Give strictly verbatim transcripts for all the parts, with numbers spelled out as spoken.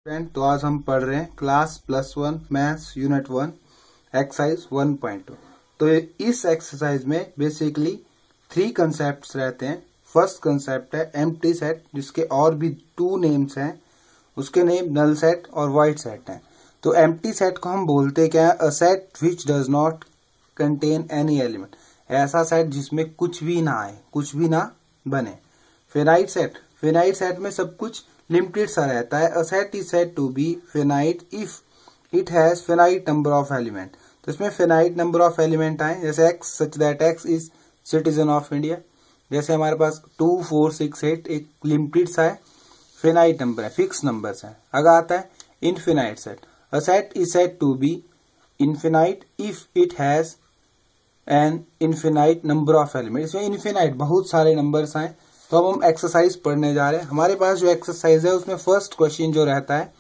Friend, तो आज हम पढ़ रहे हैं class plus one maths unit one exercise one point two. तो इस एक्सरसाइज में बेसिकली थ्री कंसेप्ट्स रहते हैं। फर्स्ट कंसेप्ट है एम्प्टी सेट, जिसके और भी टू नेम्स हैं, उसके नेम नल सेट और वॉइड सेट हैं। तो एम्प्टी सेट को हम बोलते क्या है? A set which does not contain any element, ऐसा सेट जिसमें कुछ भी ना आए, कुछ भी ना बने। फिनाइट सेट, फिनाइट सेट में सब कुछ लिमिटेड सा रहता है। A set is said to be finite if it has finite number of element. तो इसमें फिनाइट नंबर ऑफ एलिमेंट आए, जैसे x such that x is citizen of India. जैसे हमारे पास टू फोर सिक्स एट एक लिमिटेड सा है, फिनाइट नंबर है, फिक्स नंबर्स है। अगर आता है infinite set, a set is said to be infinite if it has an infinite number of element. इसमें इनफिनाइट बहुत सारे नंबर्स आए। तो अब हम एक्सरसाइज पढ़ने जा रहे हैं। हमारे पास जो एक्सरसाइज है उसमें फर्स्ट क्वेश्चन जो रहता है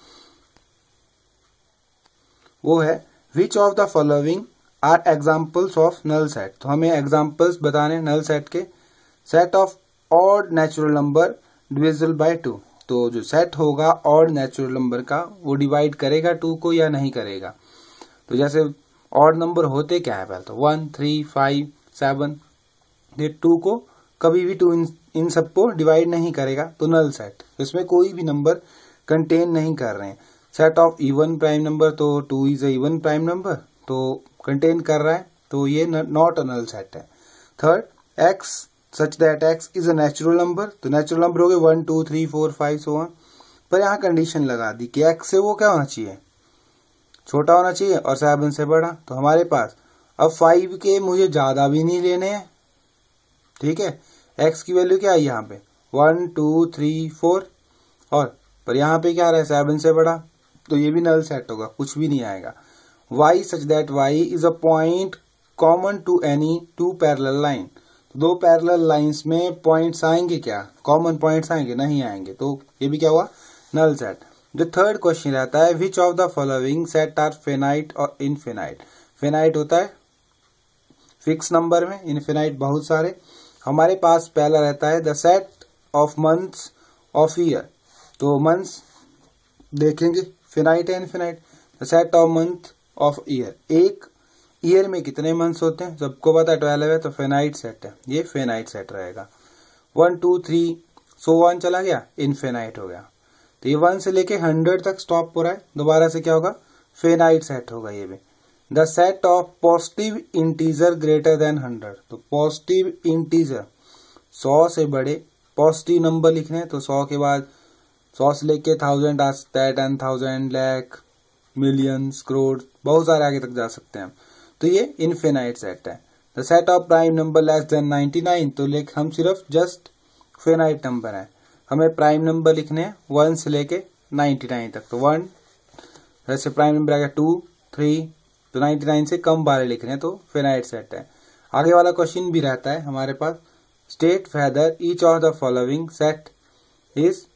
वो है which of the following are examples of null set. तो हमें एग्जांपल्स बताने नल सेट के। Set of odd natural number divisible by two. तो जो सेट होगा ऑड नेचुरल नंबर का, वो डिवाइड करेगा टू को या नहीं करेगा। तो जैसे ऑड नंबर होते क्या है? पहले तो वन थ्री फाइव सेवन, ये टू को कभी भी टू इन, इन सबको डिवाइड नहीं करेगा, तो नल सेट। इसमें कोई भी नंबर कंटेन नहीं कर रहे हैं। Set of even prime number, तो two is a even prime number, तो कंटेन कर रहा है, तो ये नॉट अ नल सेट है। Third, x such that x is a natural number. तो नेचुरल नंबर हो गए one two three four five so on. पर यहाँ कंडीशन लगा दी कि एक्स से वो क्या होना चाहिए? छोटा होना चाहिए और सेवन से बड़ा। तो हमारे पास अब फाइव के मुझे ज्यादा भी नहीं लेने हैं, ठीक है। एक्स की वैल्यू क्या है यहाँ पे? वन टू थ्री फोर, और पर यहाँ पे क्या रहा है? सेवन से बड़ा, तो ये भी नल सेट होगा, कुछ भी नहीं आएगा। Y such that Y is a point common to any two parallel line. दो पैरेलल लाइंस में पॉइंट्स आएंगे क्या? कॉमन पॉइंट्स आएंगे? नहीं आएंगे, तो ये भी क्या हुआ? Null set. जो थर्ड क्वेश्चन रहता है which of the following set are finite और इनफिनाइट। फिनाइट होता है फिक्स नंबर में, इनफिनाइट बहुत सारे। हमारे पास पहला रहता है the set of months of year. तो मंथ्स देखेंगे, फिनाइट है infinite. The set of month of year, एक ईयर में कितने मंथ्स होते हैं? सबको पता है ट्वेल्व है, तो फिनाइट सेट है, ये फिनाइट सेट रहेगा। One two three so one चला गया, इनफिनाइट हो गया। तो ये वन से लेके हंड्रेड तक स्टॉप हो रहा है, दोबारा से क्या होगा? फिनाइट सेट होगा ये भी। The set of positive integer greater than hundred. तो पॉजिटिव इंटीजर, सौ से बड़े पॉजिटिव नंबर लिखने हैं, तो सौ के बाद सौ से लेके थाउजेंड आ सकता है, ten thousand, lakh, millions, crore, बहुत सारे आगे तक जा सकते हैं। तो ये इनफिनाइट सेट है। The set of prime number less than ninety nine. तो लेख हम सिर्फ जस्ट फिनाइट नंबर है, हमें प्राइम नंबर लिखने हैं वन से लेके नाइन्टी नाइन तक। तो वन, जैसे प्राइम नंबर आ गया टू थ्री, तो नाइन्टी नाइन से कम वाले लिख रहे हैं, तो फिनाइट सेट है। आगे वाला क्वेश्चन भी रहता है हमारे पास, state whether each of the following set is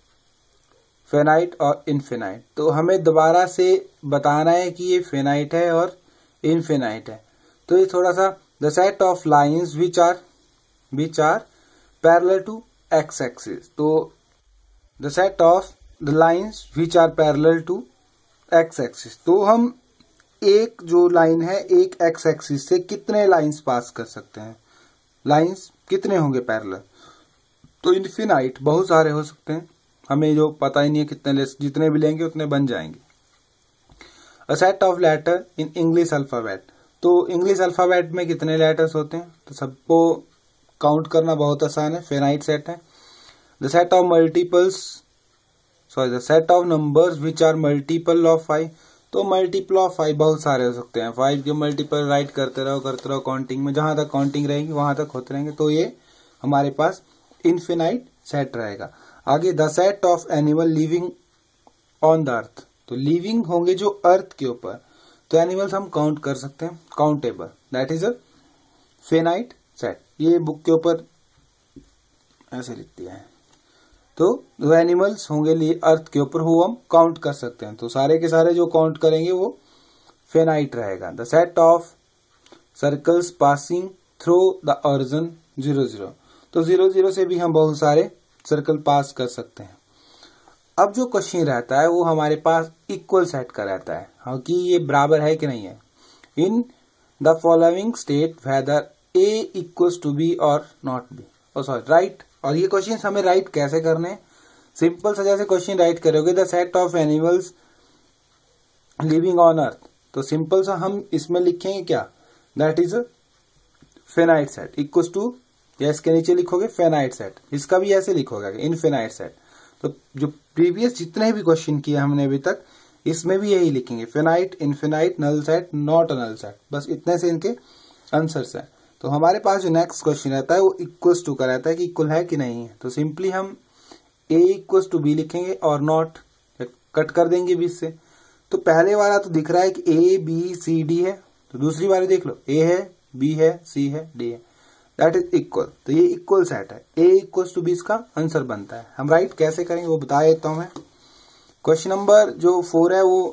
finite और इनफिनाइट। तो हमें दोबारा से बताना है कि ये फिनाइट है और इनफिनाइट है। तो ये थोड़ा सा, the set of lines which are which are parallel to x axis. तो the set of the lines which are parallel to x axis. तो हम एक जो लाइन है, एक एक्स एक्सिस से कितने लाइंस पास कर सकते हैं? लाइंस कितने होंगे पैरेलल? तो इनफिनाइट, बहुत सारे हो सकते हैं, हमें जो पता ही नहीं है कितने, जितने भी लेंगे उतने बन जाएंगे। A set of letter in English alphabet. तो इंग्लिश अल्फाबेट में कितने लेटर्स होते हैं? तो सबको काउंट करना बहुत आसान है, फिनाइट सेट है। The set of multiples sorry the set of numbers which are multiple of five. तो मल्टीपल ऑफ फाइव बहुत सारे हो सकते हैं, फाइव के मल्टीपल राइट करते रहो करते रहो काउंटिंग में, जहां तक काउंटिंग रहेगी वहां तक होते रहेंगे। तो ये हमारे पास इनफिनाइट सेट रहेगा। आगे the set of animal living on the earth. तो लिविंग होंगे जो अर्थ के ऊपर, तो एनिमल्स हम काउंट कर सकते हैं, countable, that is a finite set. ये बुक के ऊपर ऐसे लिख दिया है। तो जो एनिमल्स होंगे अर्थ के ऊपर, वो हम काउंट कर सकते हैं। तो सारे के सारे जो काउंट करेंगे वो फिनाइट रहेगा। The set of circles passing through the origin zero zero. तो जीरो जीरो से भी हम बहुत सारे सर्कल पास कर सकते हैं। अब जो क्वेश्चन रहता है वो हमारे पास इक्वल सेट का रहता है, हाँ कि ये बराबर है कि नहीं है। In the following state whether A equals to B और not B, oh sorry right. और ये क्वेश्चन हमें राइट कैसे करने, सिंपल सा जैसे क्वेश्चन राइट करोगे the set of animals living on earth, तो सिंपल सा हम इसमें लिखेंगे क्या, that is finite set equals to, या इसके नीचे लिखोगे फिनाइट सेट, इसका भी ऐसे लिखोगे इनफिनाइट सेट। तो जो प्रीवियस जितने भी क्वेश्चन किए हमने अभी तक, इसमें भी यही लिखेंगे finite, infinite, null set, not a null set, बस इतने से इनके आंसर्स हैं। तो हमारे पास जो नेक्स्ट क्वेश्चन रहता है वो इक्वल्स टू का रहता है कि इक्वल है कि नहीं है। तो सिंपली हम ए इक्वल्स टू बी लिखेंगे और नॉट कट कर देंगे बीच से। तो पहले वाला तो दिख रहा है कि ए बी सी डी है, तो दूसरी वाली देख लो, ए है, बी है, सी है, डी है, दैट इज इक्वल। तो ये इक्वल सेट है, ए इक्वल्स टू बी इसका आंसर बनता है। हम राइट कैसे करेंगे वो बता देता हूं मैं। क्वेश्चन नंबर जो फोर है वो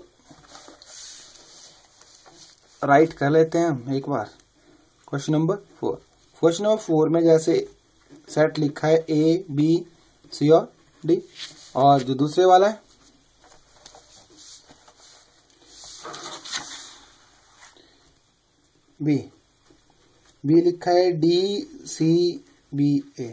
राइट कर लेते हैं हम एक बार। Question number four, question number four में जैसे सेट लिखा है ए बी सी और डी, और जो दूसरे वाला है बी, बी लिखा है डी सी बी ए।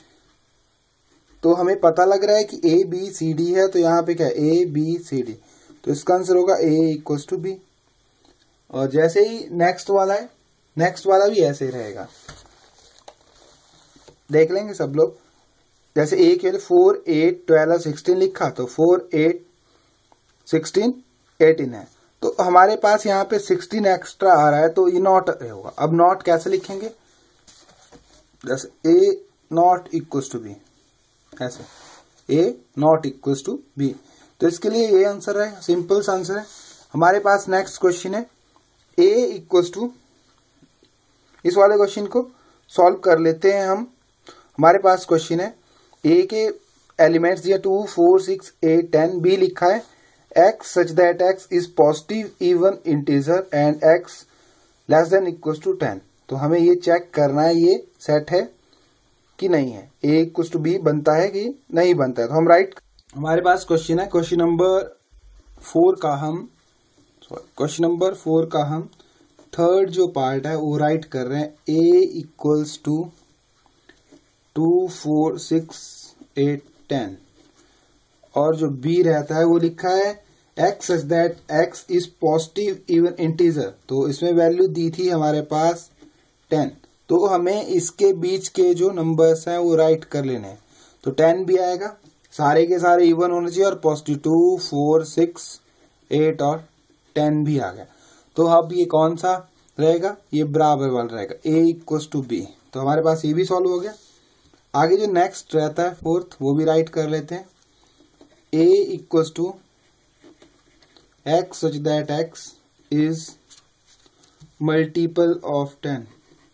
तो हमें पता लग रहा है कि ए बी सी डी है, तो यहाँ पे क्या है ए बी सी डी, तो इसका आंसर होगा ए इक्वल्स टू बी। और जैसे ही नेक्स्ट वाला है, नेक्स्ट वाला भी ऐसे ही रहेगा, देख लेंगे सब लोग। जैसे ए के लिए फोर एट ट्वेल्व सिक्सटीन लिखा, तो फोर एट सिक्सटीन एटीन है, तो हमारे पास यहाँ पे सिक्सटीन एक्स्ट्रा आ रहा है, तो ये नॉट होगा। अब नॉट कैसे लिखेंगे, जैसे A not equals to B, ऐसे A not equals to B, तो इसके लिए ये आंसर है, सिंपल सा आंसर है। हमारे पास नेक्स्ट क्वेश्चन है ए इक्वल्स टू, इस वाले क्वेश्चन को सॉल्व कर लेते हैं हम। हमारे पास क्वेश्चन है ए के एलिमेंट्स दिया two four six eight ten, B लिखा है x such that x is positive even integer and x less than equals to ten. तो हमें ये चेक करना है ये सेट है कि नहीं है, a इक्वल्स टू b बनता है कि नहीं बनता है। तो हम राइट, हमारे पास क्वेश्चन है क्वेश्चन नंबर फोर का हम सॉरी क्वेश्चन नंबर फोर का हम थर्ड जो पार्ट है वो राइट कर रहे हैं, a equals to two four six eight ten, और जो b रहता है वो लिखा है x such that x is positive even integer, तो इसमें वैल्यू दी थी हमारे पास टेन, तो हमें इसके बीच के जो नंबर्स हैं वो राइट कर लेने हैं। तो टेन भी आएगा, सारे के सारे इवन होने चाहिए, और positive two four six eight और टेन भी आ गया। तो अब ये कौन सा रहेगा, ये बराबर वाला रहेगा, a इक्वल्स टू बी। तो हमारे पास ये भी सॉल्व हो गया। आगे जो नेक्स्ट रहता है फोर्थ, वो भी राइट कर लेते हैं, a equals to x such that x is multiple of ten,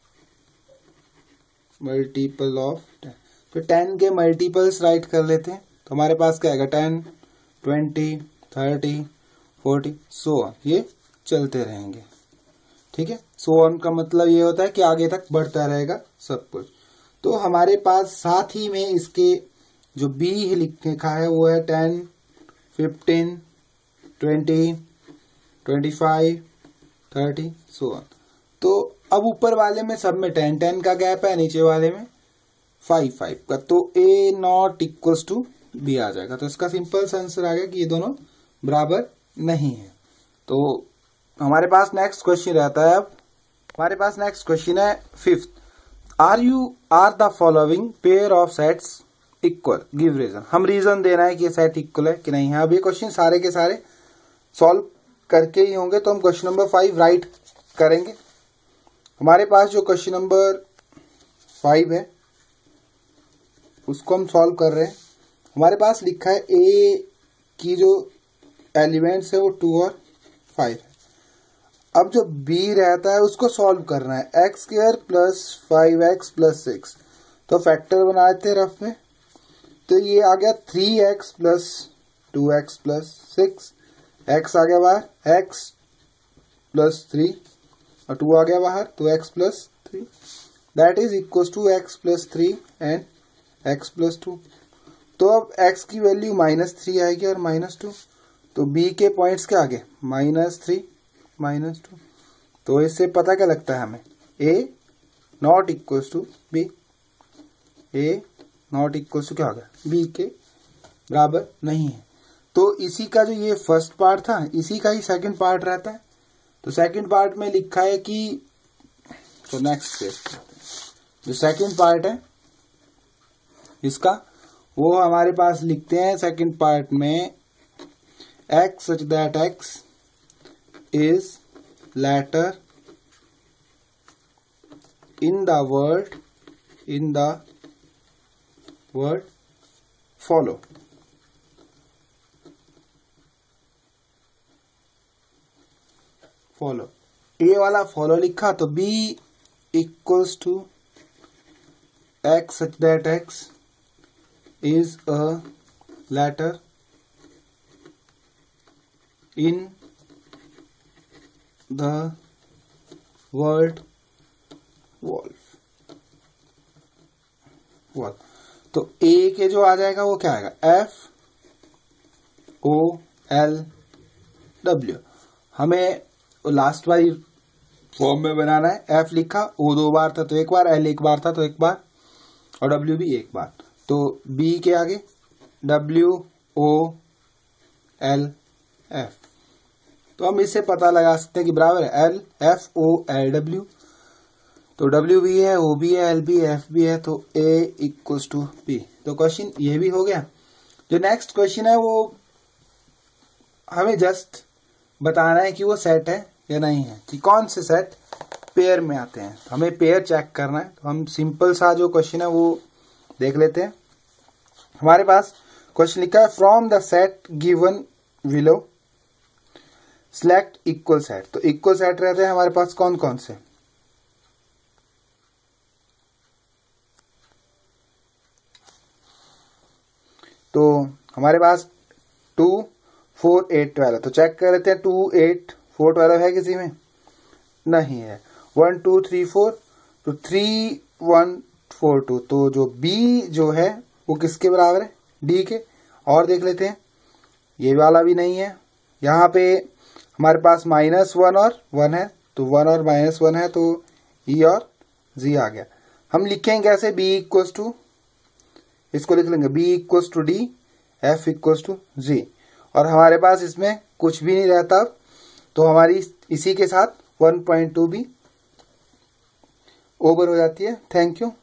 multiple of ten. तो टेन के मल्टीपल्स राइट कर लेते हैं। तो हमारे पास क्या आएगा, ten twenty thirty forty so on, ये चलते रहेंगे। ठीक है, सो ऑन का मतलब ये होता है कि आगे तक बढ़ता रहेगा सब कुछ। तो हमारे पास साथ ही में इसके जो बी लिखा है वो है ten fifteen twenty twenty five thirty so on. तो अब ऊपर वाले में सब में टेन टेन का गैप है, नीचे वाले में फाइव फाइव का, तो A not equals to B आ जाएगा। तो इसका सिंपल सा आंसर आ गया कि ये दोनों बराबर नहीं है। तो हमारे पास नेक्स्ट क्वेश्चन रहता है, अब हमारे पास नेक्स्ट क्वेश्चन है fifth, are you are the following pair of sets equal, give reason. हम रीजन देना है कि ये सेट इक्वल है कि नहीं है। अब ये क्वेश्चन सारे के सारे सॉल्व करके ही होंगे, तो हम क्वेश्चन नंबर फाइव राइट करेंगे। हमारे पास जो क्वेश्चन नंबर फाइव है उसको हम सॉल्व कर रहे हैं। हमारे पास लिखा है ए की जो एलिमेंट्स है वो टू और फाइव है। अब जो बी रहता है उसको सॉल्व करना है, x square plus five x plus six, तो फैक्टर बना लेते हैं रफ में। तो ये आ गया three x plus two x plus six, x आ गया बाहर, एक्स प्लस थ्री और टू आ गया बाहर, तो x plus three, that is equal to x plus three and x plus two. तो अब x की वैल्यू माइनस थ्री आएगी और माइनस टू, तो b के पॉइंट्स के आगे माइनस थ्री माइनस टू, तो इससे पता क्या लगता है हमें, a not equals to b, a not equals to क्या होगा, b के बराबर नहीं है। तो इसी का जो ये फर्स्ट पार्ट था इसी का ही सेकंड पार्ट रहता है। तो सेकंड पार्ट में लिखा है कि, तो नेक्स्ट जो सेकंड पार्ट है इसका, वो हमारे पास लिखते हैं सेकंड पार्ट में, x such that x is later in the word in the word follow। Follow, A वाला फॉलो लिखा तो b equals to x such that x is a letter in the word wolf। wolf तो a के जो आ जाएगा वो क्या आएगा, f o l w। हमें लास्ट वाली फॉर्म में बनाना है, f लिखा, o दो बार था तो एक बार, l एक बार था तो एक बार, और w भी एक बार। तो b के आगे w o l f, तो हम इससे पता लगा सकते हैं कि बराबर है l f o l w। तो w भी है, o भी है, l भी है, f भी है, तो a इक्वल्स टू b। तो क्वेश्चन ये भी हो गया। जो नेक्स्ट क्वेश्चन है वो हमें जस्ट बताना है कि वो सेट है या नहीं है, कि कौन से सेट पेयर में आते हैं। तो हमें पेयर चेक करना है। तो हम सिंपल सा जो क्वेश्चन है वो देख लेते हैं। हमारे पास क्वेश्चन लिखा है, from the set given below select equal set. तो इक्वल सेट रहते हैं हमारे पास कौन कौन से, तो हमारे पास टू फोर एट ट्वेल्व। तो चेक कर लेते हैं, टू एट फोर ट्वेल्व है किसी में, नहीं है। वन टू थ्री फोर, तो थ्री वन फोर टू, तो जो B जो है वो किसके बराबर है, D के। और देख लेते हैं, ये वाला भी नहीं है। यहाँ पे हमारे पास माइनस वन और वन है, तो वन और माइनस वन है, तो E और Z आ गया। हम लिखेंगे कैसे, B इक्वल्स टू, इसको लिख लेंगे B equals to D, F equals to Z। और हमारे पास इसमें कुछ भी नहीं रहता, तो हमारी इसी के साथ वन पॉइंट टू भी ओवर हो जाती है। Thank you.